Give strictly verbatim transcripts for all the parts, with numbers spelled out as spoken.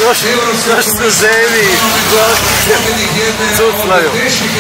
još su ženi, cuclaju.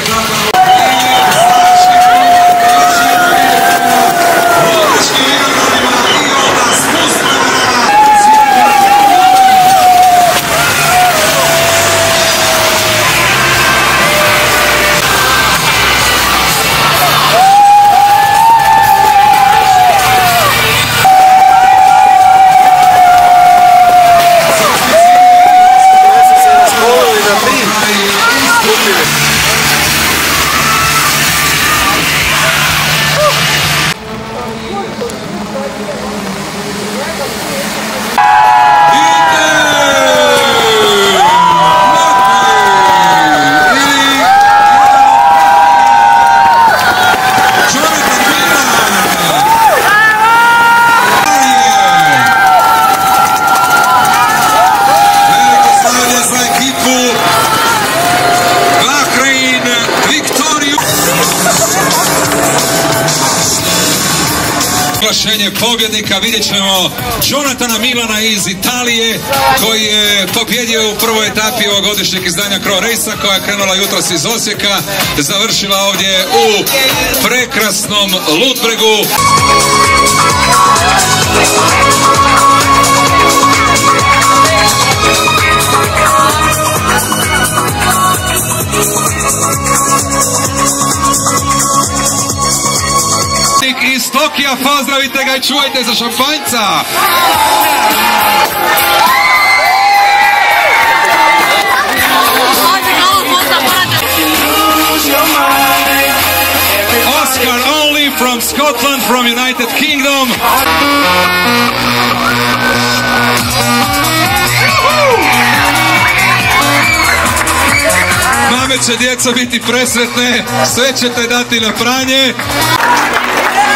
Oglašenje pobjednika, vidjet ćemo Jonathana Milana iz Italije koji je pobjedio u prvoj etapi ovogodišnjeg izdanja Cro Race-a koja je krenula jutros iz Osijeka, završila ovdje u prekrasnom Ludbregu. Iz Tokija, pozdravite ga i čuvajte za šampanjca! Oscar Only from Scotland, from United Kingdom. Mame će djeca biti presretne, sve ćete dati na pranje.